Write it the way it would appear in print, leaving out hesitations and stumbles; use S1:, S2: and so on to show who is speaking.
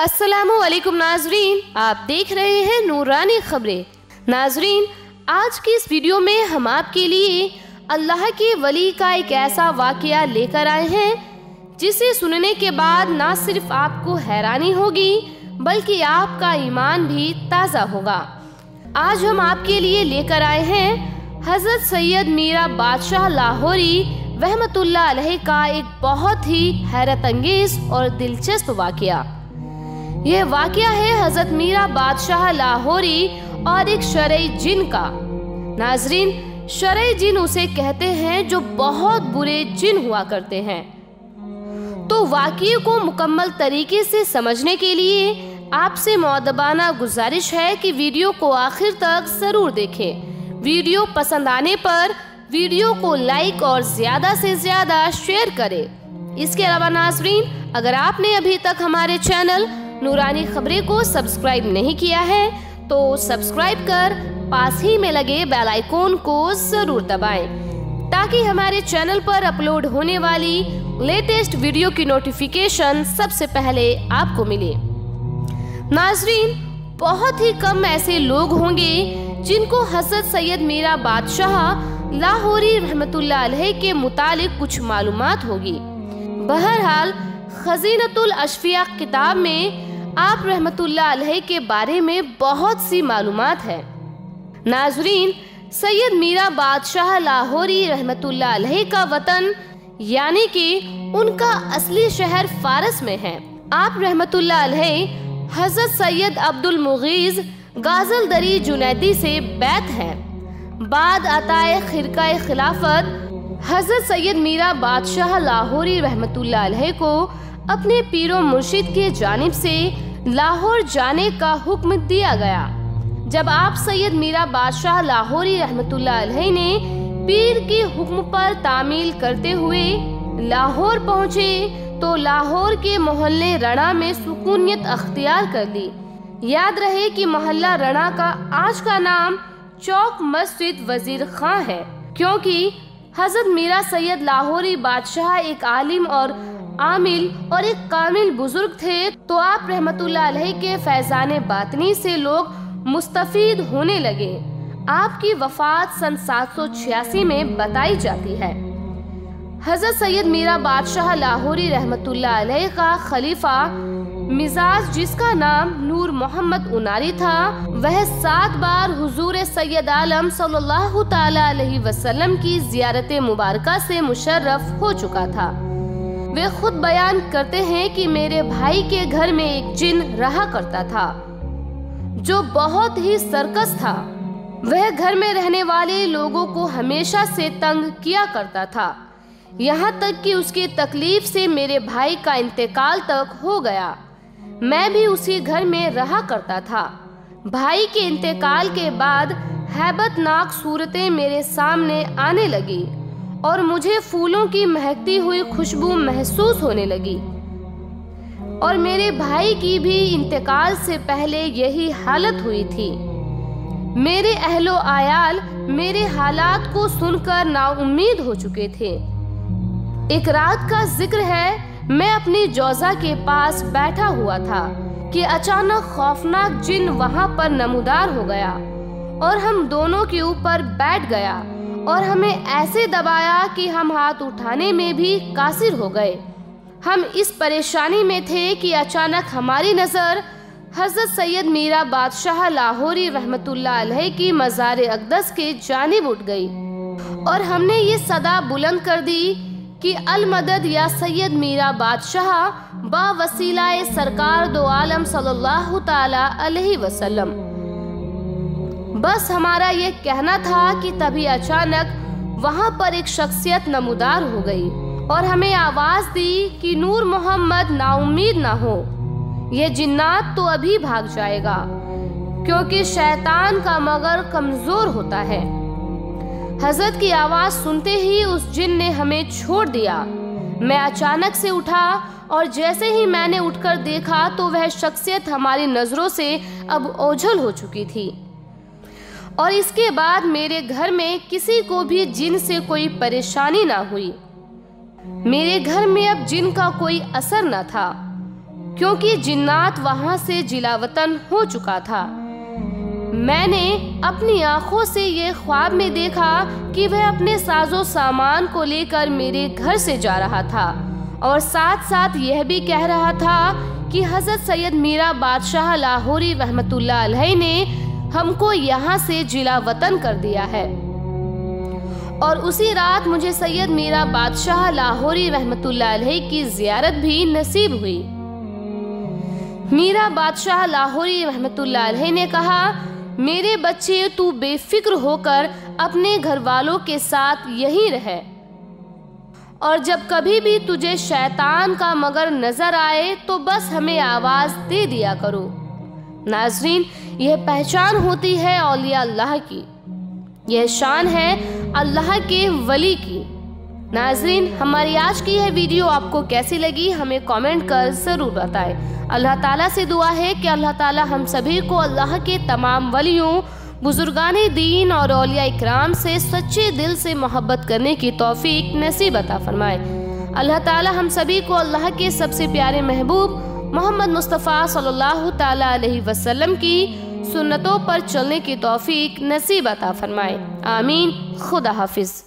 S1: अस्सलामुअलैकुम नाजरीन, आप देख रहे हैं नूरानी खबरें। नाजरीन, आज की इस वीडियो में हम आपके लिए अल्लाह के वली का एक ऐसा वाक़या लेकर आए हैं जिसे सुनने के बाद ना सिर्फ आपको हैरानी होगी बल्कि आपका ईमान भी ताज़ा होगा। आज हम आपके लिए लेकर आए हैं हज़रत सैयद मीरा बादशाह लाहौरी रहमतुल्लाह अलैह का एक बहुत ही हैरत अंगेज और दिलचस्प वाक़या। यह वाक़या है हज़रत मीरा बादशाह लाहौरी और एक शरई जिन का। नाजरीन, शरई जिन उसे कहते हैं जो बहुत बुरे जिन हुआ करते हैं। तो वाक़ये को मुकम्मल तरीके से समझने के लिए आपसे मुअद्दबाना गुजारिश है कि वीडियो को आखिर तक ज़रूर देखें। वीडियो पसंद आने पर वीडियो को लाइक और ज़्यादा से ज़्यादा शेयर करें। इसके अलावा नाजरीन, अगर आपने अभी तक हमारे चैनल नूरानी खबरें को सब्सक्राइब नहीं किया है तो सब्सक्राइब कर पास ही में लगे बेल आइकॉन को जरूर दबाएं ताकि हमारे चैनल पर अपलोड होने वाली लेटेस्ट वीडियो की नोटिफिकेशन सबसे पहले आपको मिले। नाजरीन, बहुत ही कम ऐसे लोग होंगे जिनको हज़रत सैयद मीरा बादशाह लाहौरी रहमतुल्लाह अलैह के मुतालिक कुछ मालूमात होगी। बहरहाल खज़ीनतुल अशफिया किताब में आप रहमतुल्लाह अलैह के बारे में बहुत सी मालूमात है। नाजरीन, सैयद मीरा बादशाह लाहौरी रहमतुल्लाह अलैह का वतन यानी कि उनका असली शहर फारस में है। आप रहमतुल्लाह अलैह हज़रत सैयद अब्दुल मुगीज़ गाज़ल दरी जुनैदी से बैत हैं। बाद अताए खिरकाए खिलाफत हज़रत सैयद मीरा बादशाह लाहौरी रहमतुल्लाह अलैह को अपने पीरो मुर्शिद के जानिब से लाहौर जाने का हुक्म दिया गया। जब आप सैयद मीरा बादशाह लाहौरी रहमतुल्लाह अलैह ने पीर के हुक्म पर तामील करते हुए लाहौर पहुँचे तो लाहौर के मोहल्ले रणा में सुकूनियत अख्तियार कर ली। याद रहे कि मोहल्ला रणा का आज का नाम चौक मस्जिद वजीर खां है, क्योंकि हज़रत मीरा सैयद लाहौरी बादशाह एक आलिम और आमिल और एक कामिल बुजुर्ग थे। तो आप रहमतुल्लाह अलैह के फैज़ान बातनी से लोग मुस्तफ़ीद होने लगे। आपकी वफ़ात सन 786 में बताई जाती है। हज़रत सैयद मीरा बादशाह लाहौरी रहमतुल्लाह अलैह का खलीफा मिजाज, जिसका नाम नूर मोहम्मद उनारी था, वह 7 बार हुजूर सैयद आलम सल्लल्लाहु ताला अलैहि वसल्लम की ज़ियारत मुबारका से मुशर्रफ हो चुका था। वे खुद बयान करते हैं कि मेरे भाई के घर में एक जिन रहा करता था जो बहुत ही सरकस था। वह घर में रहने वाले लोगों को हमेशा से तंग किया करता था, यहाँ तक कि उसकी तकलीफ से मेरे भाई का इंतकाल तक हो गया। मैं भी उसी घर में रहा करता था। भाई के इंतकाल के बाद हैबतनाक सूरतें मेरे सामने आने लगी और मुझे फूलों की महकती हुई खुशबू महसूस होने लगी। और मेरे भाई की भी इंतकाल से पहले यही हालत हुई थी। मेरे अहलो आयाल मेरे हालात को सुनकर नाउम्मीद हो चुके थे। एक रात का जिक्र है, मैं अपनी जौजा के पास बैठा हुआ था कि अचानक खौफनाक जिन वहां पर नमूदार हो गया और हम दोनों के ऊपर बैठ गया और हमें ऐसे दबाया कि हम हाथ उठाने में भी कासिर हो गए। हम इस परेशानी में थे कि अचानक हमारी नज़र हज़रत सैयद मीरा बादशाह लाहौरी रहमतुल्लाह अलैह की मज़ार अक़दस के जानिब उठ गई और हमने ये सदा बुलंद कर दी कि अल मदद या सैयद मीरा बादशाह बा वसीलाए सरकार दो आलम सल्लल्लाहु ताला अलैहि वसल्लम। बस हमारा ये कहना था कि तभी अचानक वहाँ पर एक शख्सियत नमूदार हो गई और हमें आवाज़ दी कि नूर मोहम्मद, नाउम्मीद ना हो, ये जिन्नात तो अभी भाग जाएगा क्योंकि शैतान का मगर कमज़ोर होता है। हज़रत की आवाज़ सुनते ही उस जिन ने हमें छोड़ दिया। मैं अचानक से उठा और जैसे ही मैंने उठकर देखा तो वह शख्सियत हमारी नज़रों से अब ओझल हो चुकी थी और इसके बाद मेरे घर में किसी को भी जिन से कोई परेशानी ना हुई। मेरे घर में अब जिन का कोई असर न था क्योंकि जिन्नात वहां से जिलावतन हो चुका था। मैंने अपनी आंखों से ये ख्वाब में देखा कि वह अपने साजो सामान को लेकर मेरे घर से जा रहा था और साथ साथ यह भी कह रहा था कि हज़रत सैयद मीरा बादशाह लाहौरी रहमतुल्लाह अलैह ने हमको यहाँ से जिला वतन कर दिया है। और उसी रात मुझे सैयद मीरा बादशाह लाहौरी रहमतुल्लाह अलैह की ज़ियारत भी नसीब हुई। मीरा बादशाह लाहौरी रहमतुल्लाह अलैह ने कहा, मेरे बच्चे, तू बेफिक्र होकर अपने घर वालों के साथ यहीं रहे और जब कभी भी तुझे शैतान का मगर नजर आए तो बस हमें आवाज दे दिया करो। नाजरीन, यह पहचान होती है औलिया अल्लाह की, यह शान है अल्लाह के वली की। नाजरीन, हमारी आज की यह वीडियो आपको कैसी लगी हमें कमेंट कर ज़रूर बताएं। अल्लाह ताला से दुआ है कि अल्लाह ताला हम सभी को अल्लाह के तमाम वलियों, बुजुर्गाने दीन और औलिया इकराम से सच्चे दिल से मोहब्बत करने की तौफीक नसीब अता फरमाए। अल्लाह ताला हम सभी को अल्लाह के सबसे प्यारे महबूब मोहम्मद मुस्तफ़ा सल्लल्लाहु ताला अलैहि वसल्लम की सुन्नतों पर चलने की तौफीक नसीब अता फरमाए। आमीन। खुदा हाफिज़।